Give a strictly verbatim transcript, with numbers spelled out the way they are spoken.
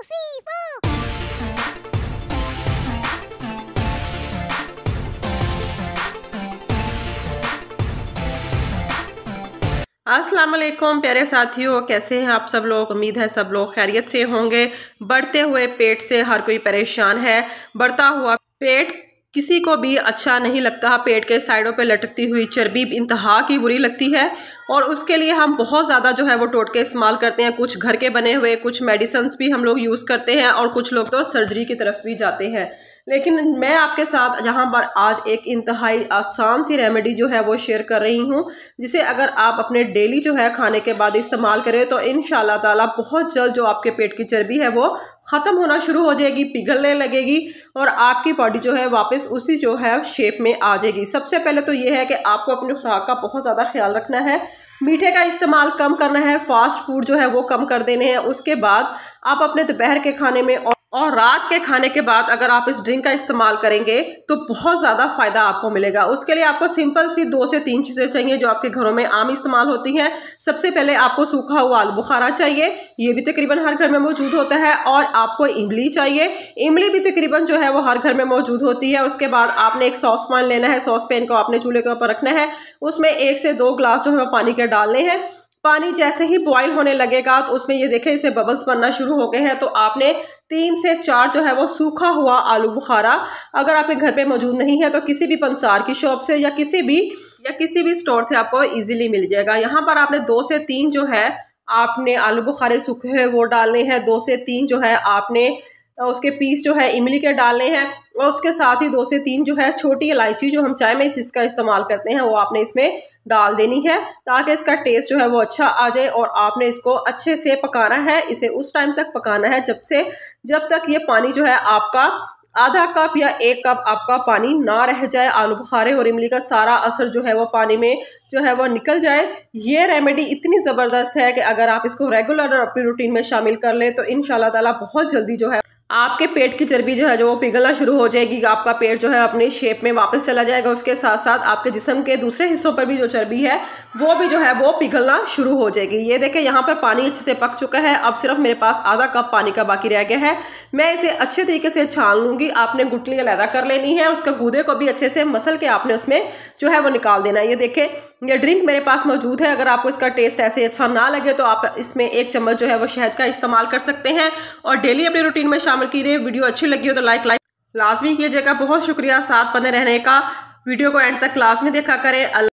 three, four. अस्सलाम वालेकुम प्यारे साथियों, कैसे हैं आप सब लोग। उम्मीद है सब लोग खैरियत से होंगे। बढ़ते हुए पेट से हर कोई परेशान है। बढ़ता हुआ पेट किसी को भी अच्छा नहीं लगता। पेट के साइडों पे लटकती हुई चर्बी इंतहा की बुरी लगती है और उसके लिए हम बहुत ज़्यादा जो है वो टोटके इस्तेमाल करते हैं। कुछ घर के बने हुए, कुछ मेडिसिन्स भी हम लोग यूज़ करते हैं और कुछ लोग तो सर्जरी की तरफ भी जाते हैं। लेकिन मैं आपके साथ यहाँ पर आज एक इंतहाई आसान सी रेमेडी जो है वो शेयर कर रही हूँ, जिसे अगर आप अपने डेली जो है खाने के बाद इस्तेमाल करें तो इंशाल्लाह ताला बहुत जल्द जो आपके पेट की चर्बी है वो ख़त्म होना शुरू हो जाएगी, पिघलने लगेगी और आपकी बॉडी जो है वापस उसी जो है शेप में आ जाएगी। सबसे पहले तो ये है कि आपको अपनी खुराक का बहुत ज़्यादा ख्याल रखना है। मीठे का इस्तेमाल कम करना है, फास्ट फूड जो है वो कम कर देने हैं। उसके बाद आप अपने दोपहर के खाने में और और रात के खाने के बाद अगर आप इस ड्रिंक का इस्तेमाल करेंगे तो बहुत ज़्यादा फ़ायदा आपको मिलेगा। उसके लिए आपको सिंपल सी दो से तीन चीज़ें चाहिए जो आपके घरों में आम इस्तेमाल होती हैं। सबसे पहले आपको सूखा हुआ आलू बुखारा चाहिए, ये भी तकरीबन हर घर में मौजूद होता है। और आपको इमली चाहिए, इमली भी तकरीबन जो है वो हर घर में मौजूद होती है। उसके बाद आपने एक सॉस पैन लेना है, सॉस पैन को आपने चूल्हे के ऊपर रखना है, उसमें एक से दो ग्लास जो है वो पानी के डालने हैं। पानी जैसे ही बॉईल होने लगेगा तो उसमें ये देखें इसमें बबल्स बनना शुरू हो गए हैं, तो आपने तीन से चार जो है वो सूखा हुआ आलू बुखारा अगर आपके घर पे मौजूद नहीं है तो किसी भी पंसार की शॉप से या किसी भी या किसी भी स्टोर से आपको इजीली मिल जाएगा। यहाँ पर आपने दो से तीन जो है आपने आलू बुखारे सूखे हुए वो डालने हैं, दो से तीन जो है आपने उसके पीस जो है इमली के डालने हैं और उसके साथ ही दो से तीन जो है छोटी इलायची जो हम चाय में इसका इस्तेमाल करते हैं वो आपने इसमें डाल देनी है, ताकि इसका टेस्ट जो है वो अच्छा आ जाए। और आपने इसको अच्छे से पकाना है, इसे उस टाइम तक पकाना है जब से जब तक ये पानी जो है आपका आधा कप या एक कप आपका पानी ना रह जाए। आलू बुखारे और इमली का सारा असर जो है वो पानी में जो है वो निकल जाए। ये रेमेडी इतनी ज़बरदस्त है कि अगर आप इसको रेगुलर अपनी रूटीन में शामिल कर ले तो इंशाल्लाह ताला बहुत जल्दी जो है आपके पेट की चर्बी जो है जो वो पिघलना शुरू हो जाएगी। आपका पेट जो है अपने शेप में वापस चला जाएगा। उसके साथ साथ आपके जिस्म के दूसरे हिस्सों पर भी जो चर्बी है वो भी जो है वो पिघलना शुरू हो जाएगी। ये देखें यहाँ पर पानी अच्छे से पक चुका है, अब सिर्फ मेरे पास आधा कप पानी का बाकी रह गया है। मैं इसे अच्छे तरीके से छान लूँगी। आपने गुठली अलहदा कर लेनी है, उसके गूदे को भी अच्छे से मसल के आपने उसमें जो है वो निकाल देना है। ये देखें ये ड्रिंक मेरे पास मौजूद है। अगर आपको इसका टेस्ट ऐसे अच्छा ना लगे तो आप इसमें एक चम्मच जो है वो शहद का इस्तेमाल कर सकते हैं और डेली अपनी रूटीन में शामिल कीजिए। वीडियो अच्छी लगी हो तो लाइक लाइक लाजमी कीजिएगा। बहुत शुक्रिया साथ बने रहने का। वीडियो को एंड तक क्लास में देखा करें।